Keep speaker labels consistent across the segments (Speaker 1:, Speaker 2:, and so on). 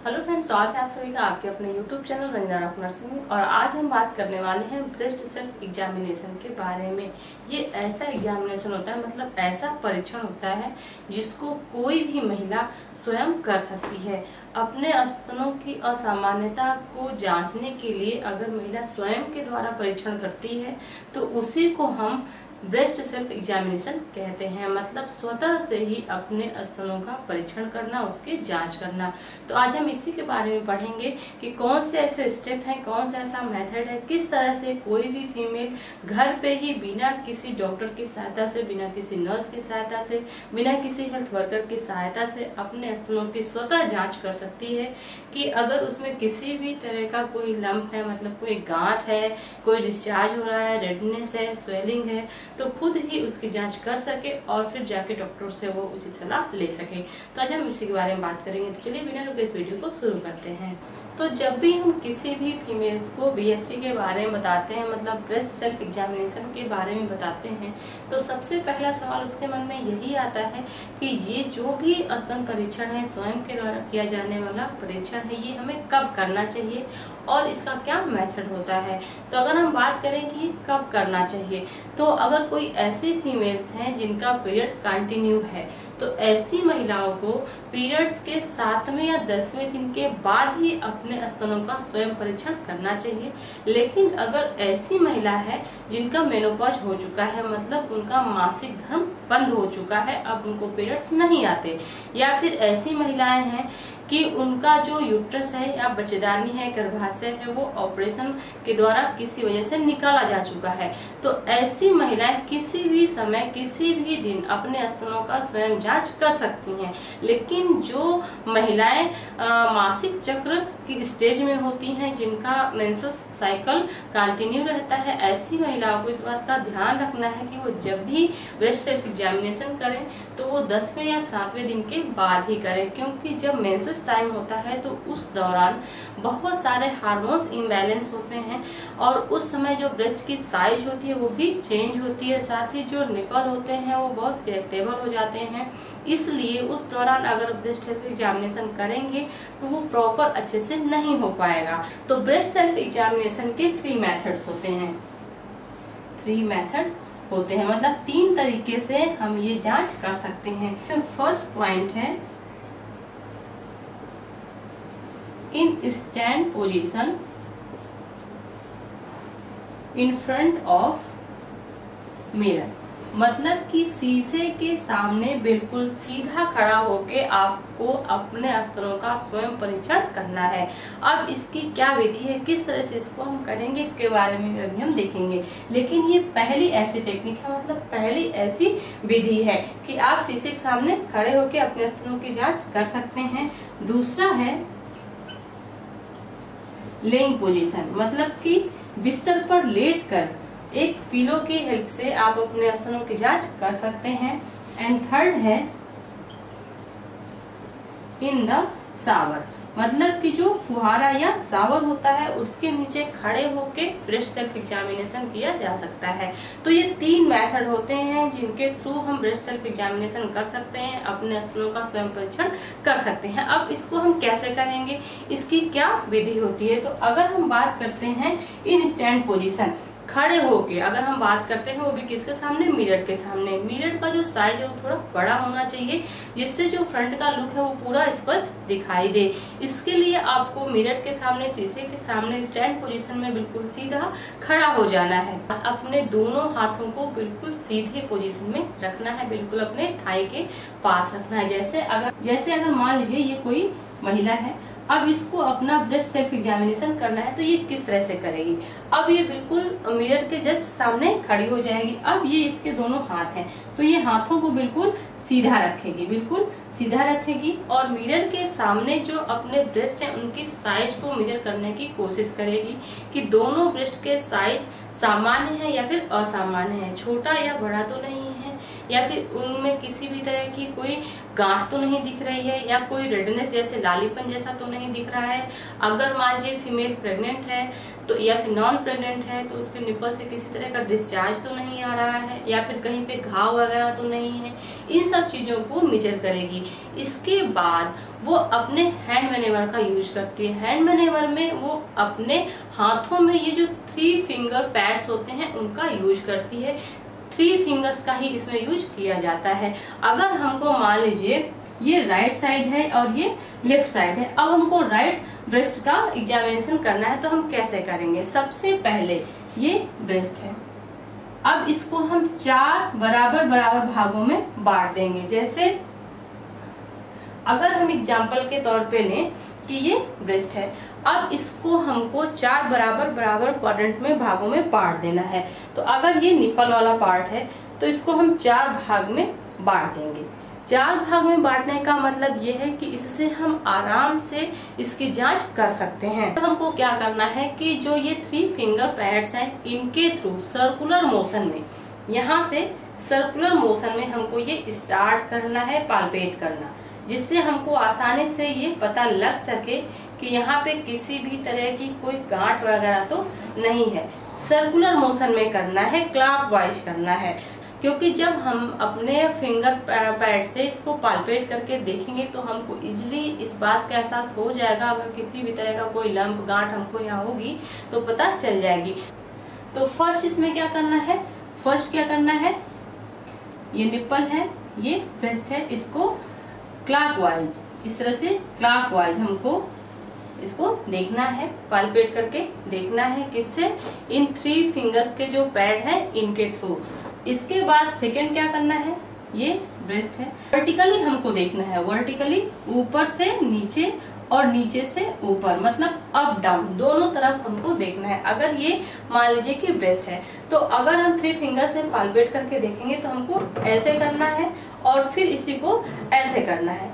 Speaker 1: Hello friends, स्वागत है आप सभी का आपके अपने YouTube channel Ranjana rock nursing में। और आज हम बात करने वाले हैं ब्रेस्ट सेल्फ एग्जामिनेशन के बारे में। ये ऐसा एग्जामिनेशन होता है, मतलब ऐसा परीक्षण होता है जिसको कोई भी महिला स्वयं कर सकती है। अपने स्तनों की असामान्यता को जांचने के लिए अगर महिला स्वयं के द्वारा परीक्षण करती है तो उसी को हम ब्रेस्ट सेल्फ एग्जामिनेशन कहते हैं। मतलब स्वतः से ही अपने स्तनों का परीक्षण करना, उसकी जांच करना। तो आज हम इसी के बारे में पढ़ेंगे कि कौन से ऐसे स्टेप हैं, कौन सा ऐसा मेथड है, किस तरह से कोई भी फीमेल घर पे ही बिना किसी डॉक्टर की सहायता से, बिना किसी नर्स की सहायता से, बिना किसी हेल्थ वर्कर की सहायता से अपने स्तनों की स्वतः जाँच कर सकती है कि अगर उसमें किसी भी तरह का कोई लंप है, मतलब कोई गांठ है, कोई डिस्चार्ज हो रहा है, रेडनेस है, स्वेलिंग है, तो खुद ही उसकी जांच कर सके और फिर जाके डॉक्टर से वो उचित सलाह ले सके। तो आज हम इसी के बारे में बात करेंगे। तो चलिए बिना रुके इस वीडियो को शुरू करते हैं। तो जब भी हम किसी भी फीमेल्स को बीएससी के बारे में बताते हैं, मतलब ब्रेस्ट सेल्फ एग्जामिनेशन के बारे में बताते हैं, तो सबसे पहला सवाल उसके मन में यही आता है कि ये जो भी स्तन परीक्षण है, स्वयं के द्वारा किया जाने वाला परीक्षण है, ये हमें कब करना चाहिए और इसका क्या मेथड होता है। तो अगर हम बात करें कि कब करना चाहिए, तो अगर कोई ऐसी फीमेल्स हैं जिनका पीरियड कंटिन्यू है, तो ऐसी महिलाओं को पीरियड्स के 7वें या 10वें दिन के बाद ही अपने स्तनों का स्वयं परीक्षण करना चाहिए। लेकिन अगर ऐसी महिला है जिनका मेनोपॉज हो चुका है, मतलब उनका मासिक धर्म बंद हो चुका है, अब उनको पीरियड्स नहीं आते, या फिर ऐसी महिलाएं हैं कि उनका जो यूट्रस है या बच्चेदानी है, गर्भाशय है, वो ऑपरेशन के द्वारा किसी वजह से निकाला जा चुका है, तो ऐसी महिलाएं किसी भी समय, किसी भी दिन अपने स्तनों का स्वयं जांच कर सकती हैं। लेकिन जो महिलाएं मासिक चक्र की स्टेज में होती हैं, जिनका मेंसेस साइकिल कंटिन्यू रहता है, ऐसी महिलाओं को इस बात का ध्यान रखना है कि वो जब भी ब्रेस्ट सेल्फ एग्जामिनेशन करें तो वो 10वें या 7वें दिन के बाद ही करें, क्योंकि जब मेंसेस टाइम होता है तो उस दौरान बहुत सारे हार्मोन्स इम्बैलेंस होते हैं और उस समय जो ब्रेस्ट की साइज होती है वो भी चेंज होती है, साथ ही जो निपल होते हैं वो बहुत इरेक्टेबल हो जाते हैं। इसलिए उस दौरान अगर ब्रेस्ट सेल्फ एग्जामिनेशन करेंगे तो वो प्रॉपर अच्छे से नहीं हो पाएगा। तो ब्रेस्ट सेल्फ एग्जामिनेशन के 3 मेथड्स होते हैं। 3 मेथड होते हैं, मतलब 3 तरीके से हम ये जांच कर सकते हैं। तो फर्स्ट पॉइंट है in stand position in front of mirror, मतलब कि शीशे के सामने बिल्कुल सीधा खड़ा होके आपको अपने स्तनों का स्वयं परीक्षण करना है। अब इसकी क्या विधि है, किस तरह से इसको हम करेंगे, इसके बारे में अभी हम देखेंगे। लेकिन ये पहली ऐसी टेक्निक है, मतलब पहली ऐसी विधि है कि आप शीशे के सामने खड़े होके अपने स्तनों की जांच कर सकते हैं। दूसरा है लेइंग पोजीशन, मतलब कि बिस्तर पर लेटकर एक पिलो की हेल्प से आप अपने स्तनों की जांच कर सकते हैं। एंड थर्ड है इन द शावर, मतलब कि जो फुहारा या शावर होता है उसके नीचे खड़े होके ब्रेस्ट सेल्फ एग्जामिनेशन किया जा सकता है। तो ये 3 मेथड होते हैं जिनके थ्रू हम ब्रेस्ट सेल्फ एग्जामिनेशन कर सकते हैं, अपने स्तनों का स्वयं परीक्षण कर सकते हैं। अब इसको हम कैसे करेंगे, इसकी क्या विधि होती है। तो अगर हम बात करते हैं इन स्टैंड पोजीशन, खड़े होके अगर हम बात करते हैं, वो भी किसके सामने, मिरर के सामने। मिरर का जो साइज है वो थोड़ा बड़ा होना चाहिए, जिससे जो फ्रंट का लुक है वो पूरा स्पष्ट दिखाई दे। इसके लिए आपको मिरर के सामने, शीशे के सामने स्टैंड पोजीशन में बिल्कुल सीधा खड़ा हो जाना है। अपने दोनों हाथों को बिल्कुल सीधे पोजीशन में रखना है, बिल्कुल अपने थाई के पास रखना है। जैसे अगर मान लीजिए ये कोई महिला है, अब इसको अपना ब्रेस्ट सेल्फ एग्जामिनेशन करना है, तो ये किस तरह से करेगी। अब ये बिल्कुल मिरर के जस्ट सामने खड़ी हो जाएगी। अब ये इसके दोनों हाथ हैं, तो ये हाथों को बिल्कुल सीधा रखेगी, बिल्कुल सीधा रखेगी और मिरर के सामने जो अपने ब्रेस्ट हैं उनकी साइज को मेजर करने की कोशिश करेगी कि दोनों ब्रेस्ट के साइज सामान्य है या फिर असामान्य है, छोटा या बड़ा तो नहीं है, या फिर उनमें किसी भी तरह की कोई गांठ तो नहीं दिख रही है या कोई रेडनेस जैसे लालीपन जैसा तो नहीं दिख रहा है। अगर मान लीजिए फीमेल प्रेग्नेंट है तो या फिर नॉन प्रेग्नेंट है तो उसके निपल से किसी तरह का डिस्चार्ज तो नहीं आ रहा है या फिर कहीं पे घाव वगैरह तो नहीं है। इन सब चीज़ों को मेजर करेगी। इसके बाद वो अपने हैंड मैनेवर का यूज करती है। हैंड मैनेवर में वो अपने हाथों में ये जो 3 फिंगर पैड्स होते हैं उनका यूज करती है। 3 फिंगर्स का ही इसमें यूज किया जाता है। अगर हमको मान लीजिए ये राइट साइड है और ये लेफ्ट साइड है, अब हमको राइट ब्रेस्ट का एग्जामिनेशन करना है तो हम कैसे करेंगे। सबसे पहले ये ब्रेस्ट है, अब इसको हम 4 बराबर बराबर भागों में बांट देंगे। जैसे अगर हम एग्जाम्पल के तौर पे लें कि ये ब्रेस्ट है, अब इसको हमको 4 बराबर बराबर क्वाड्रेंट में भागों में बांट देना है। तो अगर ये निपल वाला पार्ट है तो इसको हम 4 भाग में बांट देंगे। 4 भाग में बांटने का मतलब ये है कि इससे हम आराम से इसकी जांच कर सकते हैं। तो हमको क्या करना है कि जो ये 3 फिंगर पैड्स हैं इनके थ्रू सर्कुलर मोशन में, यहाँ से सर्कुलर मोशन में हमको ये स्टार्ट करना है, पाल्पेट करना, जिससे हमको आसानी से ये पता लग सके कि यहाँ पे किसी भी तरह की कोई गांठ वगैरह तो नहीं है। सर्कुलर मोशन में करना है, क्लॉकवाइज करना है, क्योंकि जब हम अपने फिंगर पैड से इसको पाल्पेट करके देखेंगे तो हमको इजीली इस बात का एहसास हो जाएगा। अगर किसी भी तरह का कोई लंप गांठ हमको यहाँ होगी तो पता चल जाएगी। तो फर्स्ट इसमें क्या करना है, फर्स्ट क्या करना है, ये निप्पल है, ये ब्रेस्ट है, इसको क्लॉकवाइज इस तरह से क्लॉकवाइज हमको इसको देखना है, पाल्पेट करके देखना है। किससे, इन 3 फिंगर्स के जो पैड है इनके थ्रू। इसके बाद सेकंड क्या करना है, ये ब्रेस्ट है, वर्टिकली हमको देखना है, वर्टिकली ऊपर से नीचे और नीचे से ऊपर, मतलब अप डाउन दोनों तरफ हमको देखना है। अगर ये मान लीजिए कि ब्रेस्ट है तो अगर हम 3 फिंगर से पाल्पेट करके देखेंगे तो हमको ऐसे करना है और फिर इसी को ऐसे करना है,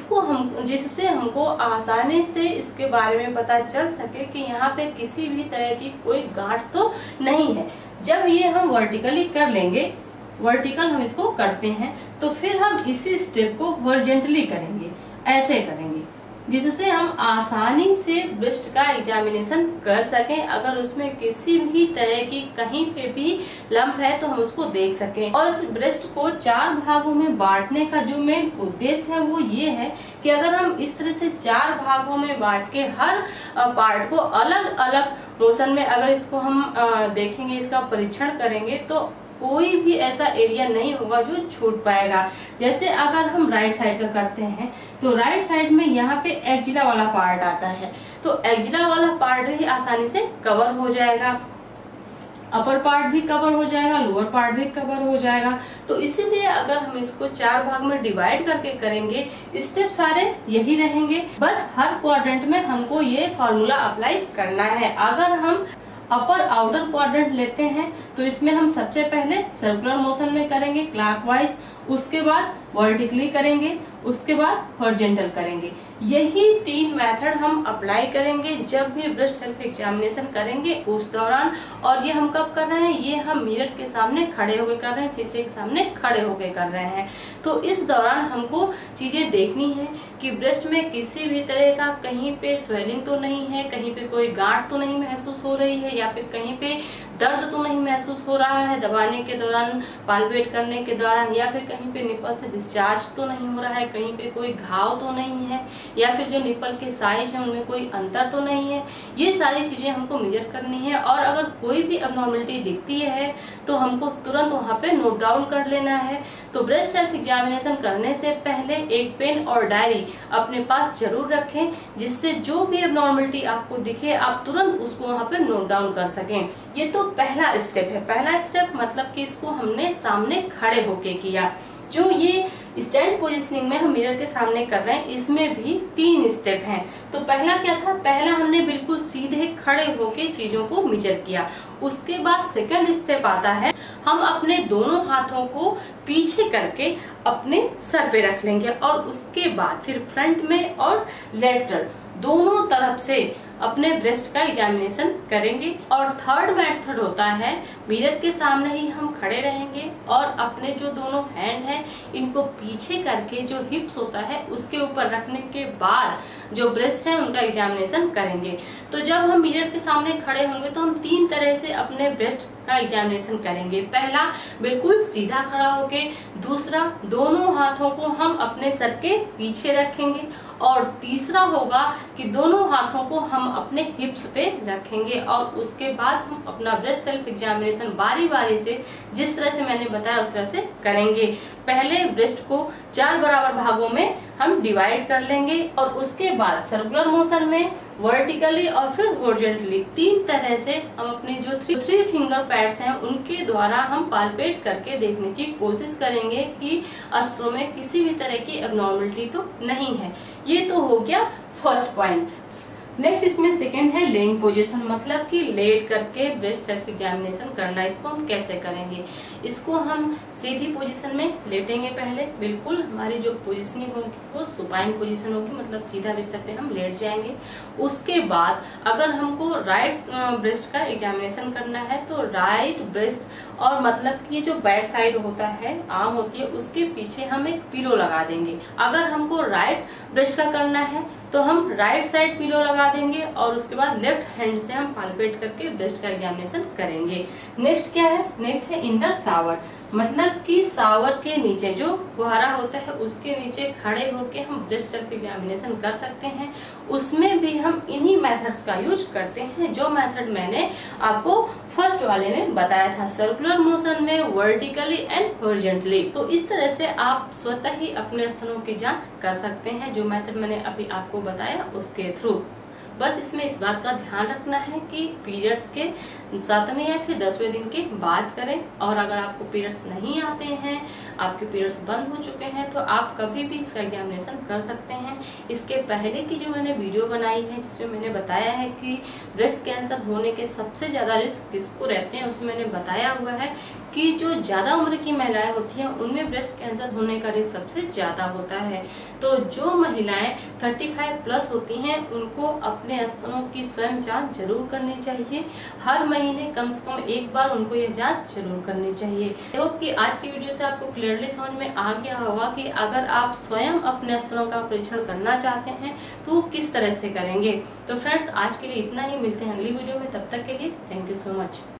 Speaker 1: जिससे हमको आसानी से इसके बारे में पता चल सके कि यहाँ पे किसी भी तरह की कोई गांठ तो नहीं है। जब ये हम वर्टिकली कर लेंगे, वर्टिकल हम इसको करते हैं, तो फिर हम इसी स्टेप को हॉरिजॉन्टली करेंगे, ऐसे करेंगे, जिससे हम आसानी से ब्रेस्ट का एग्जामिनेशन कर सकें। अगर उसमें किसी भी तरह की कहीं पे भी लंप है तो हम उसको देख सकें। और ब्रेस्ट को 4 भागों में बांटने का जो मेन उद्देश्य है वो ये है कि अगर हम इस तरह से 4 भागों में बांट के हर पार्ट को अलग अलग मोशन में अगर इसको हम देखेंगे, इसका परीक्षण करेंगे, तो कोई भी ऐसा एरिया नहीं होगा जो छूट पाएगा। जैसे अगर हम राइट साइड का करते हैं तो राइट साइड में यहाँ पे एक्जिला वाला पार्ट आता है, तो एक्जिला वाला पार्ट भी आसानी से कवर हो जाएगा, अपर पार्ट भी कवर हो जाएगा, लोअर पार्ट भी कवर हो जाएगा। तो इसीलिए अगर हम इसको 4 भाग में डिवाइड करके करेंगे, स्टेप सारे यही रहेंगे, बस हर क्वाड्रेंट में हमको ये फॉर्मूला अप्लाई करना है। अगर हम अपर आउटर क्वाड्रेंट लेते हैं तो इसमें हम सबसे पहले सर्कुलर मोशन में करेंगे क्लॉकवाइज, उसके बाद वर्टिकली करेंगे, उसके बाद हॉरिजॉन्टल करेंगे। यही 3 मेथड हम अप्लाई करेंगे जब भी ब्रेस्ट सेल्फ एग्जामिनेशन करेंगे उस दौरान। और ये हम कब कर रहे हैं, ये हम मिरर के सामने खड़े होकर कर रहे हैं, शीशे के सामने खड़े होकर कर रहे हैं। तो इस दौरान हमको चीजें देखनी है कि ब्रेस्ट में किसी भी तरह का कहीं पे स्वेलिंग तो नहीं है, कहीं पे कोई गांठ तो नहीं महसूस हो रही है, या फिर कहीं पे दर्द तो नहीं महसूस हो रहा है दबाने के दौरान, पाल्पेट करने के दौरान, या फिर कहीं पे निपल से डिस्चार्ज तो नहीं हो रहा है, कहीं पे कोई घाव तो नहीं है, या फिर जो निपल के साइज है उनमें कोई अंतर तो नहीं है। ये सारी चीजें हमको मेजर करनी है। और अगर कोई भी अबनॉर्मलिटी दिखती है तो हमको तुरंत वहाँ पे नोट डाउन कर लेना है। तो ब्रेस्ट सेल्फ एग्जामिनेशन करने से पहले एक पेन और डायरी अपने पास जरूर रखें, जिससे जो भी अबनॉर्मलिटी आपको दिखे आप तुरंत उसको वहाँ पे नोट डाउन कर सकें। ये तो पहला स्टेप है। पहला स्टेप मतलब कि इसको हमने सामने खड़े होके किया। जो ये स्टैंड पोजिशनिंग में हम मिरर के सामने कर रहे हैं, इसमें भी 3 स्टेप हैं। तो पहला क्या था, पहला हमने बिल्कुल सीधे खड़े होके चीजों को मेजर किया। उसके बाद सेकंड स्टेप आता है, हम अपने दोनों हाथों को पीछे करके अपने सर पे रख लेंगे और उसके बाद फिर फ्रंट में और लेटरल दोनों तरफ से अपने ब्रेस्ट का एग्जामिनेशन करेंगे। और थर्ड मेथड होता है, मिरर के सामने ही हम खड़े रहेंगे और अपने जो दोनों हैंड है इनको पीछे करके जो हिप्स होता है उसके ऊपर रखने के बाद जो ब्रेस्ट है उनका एग्जामिनेशन करेंगे। तो जब हम मिरर के सामने खड़े होंगे तो हम 3 तरह से अपने ब्रेस्ट का एग्जामिनेशन करेंगे। पहला, बिल्कुल सीधा खड़ा होके। दूसरा, दोनों हाथों को हम अपने सर के पीछे रखेंगे। और तीसरा होगा कि दोनों हाथों को हम अपने हिप्स पे रखेंगे और उसके बाद हम अपना ब्रेस्ट सेल्फ एग्जामिनेशन बारी बारी से जिस तरह से मैंने बताया उस तरह से करेंगे। पहले ब्रेस्ट को 4 बराबर भागों में हम डिवाइड कर लेंगे और उसके बाद सर्कुलर मोशन में, वर्टिकली और फिर हॉरिजॉन्टली 3 तरह से हम अपनी जो 3 फिंगर पैड्स हैं उनके द्वारा हम पाल्पेट करके देखने की कोशिश करेंगे कि स्तनों में किसी भी तरह की एबनॉर्मलिटी तो नहीं है। ये तो हो गया फर्स्ट पॉइंट। नेक्स्ट इसमें सेकंड है लेइंग पोजीशन, मतलब कि लेट करके ब्रेस्ट सेल्फ एग्जामिनेशन करना। इसको हम कैसे करेंगे? इसको हम सीधी पोजीशन में लेटेंगे। पहले बिल्कुल हमारी जो पोजीशनिंग होगी वो सुपाइन पोजीशन होगी, मतलब सीधा बिस्तर पे हम लेट जाएंगे। उसके बाद अगर हमको राइट ब्रेस्ट का एग्जामिनेशन करना है तो राइट ब्रेस्ट और मतलब कि जो बैक साइड होता है, आर्म होती है, उसके पीछे हम एक पिलो लगा देंगे। अगर हमको राइट ब्रेस्ट का करना है तो हम राइट साइड पिलो लगा देंगे और उसके बाद लेफ्ट हैंड से हम पाल्पेट करके ब्रेस्ट का एग्जामिनेशन करेंगे। नेक्स्ट क्या है? नेक्स्ट है इन द शावर, मतलब कि शावर के नीचे जो फुहारा होता है उसके नीचे खड़े होके हम ब्रेस्ट सेल्फ एग्जामिनेशन कर सकते हैं। उसमें भी हम इन्हीं मेथड्स का यूज करते हैं जो मेथड मैंने आपको फर्स्ट वाले में बताया था, सर्कुलर मोशन में, वर्टिकली एंड हॉरिजॉन्टली। तो इस तरह से आप स्वतः ही अपने स्तनों की जांच कर सकते हैं जो मेथड मैंने अभी आपको बताया उसके थ्रू। बस इसमें इस बात का ध्यान रखना है कि पीरियड्स के 7वें या फिर 10वें दिन के बाद करें। और अगर आपको पीरियड्स नहीं आते हैं, आपके पीरियड्स बंद हो चुके हैं, तो आप कभी भी इसका एग्जामिनेशन कर सकते हैं। इसके पहले की जो मैंने वीडियो बनाई है जिसमें मैंने बताया है कि ब्रेस्ट कैंसर होने के सबसे ज्यादा रिस्क किसको रहते हैं, उसमें मैंने बताया हुआ है कि जो ज्यादा उम्र की महिलाएं होती हैं उनमें ब्रेस्ट कैंसर होने का रिस्क सबसे ज्यादा होता है। तो जो महिलाएं 35+ होती हैं उनको अपने स्तनों की स्वयं जांच जरूर करनी चाहिए। हर महीने कम से कम एक बार उनको यह जांच जरूर करनी चाहिए। आई होप कि आज की वीडियो से आपको क्लियरली समझ में आ गया होगा कि अगर आप स्वयं अपने स्तनों का परीक्षण करना चाहते हैं तो वो किस तरह से करेंगे। तो फ्रेंड्स, आज के लिए इतना ही। मिलते हैं अगली वीडियो में, तब तक के लिए थैंक यू सो मच।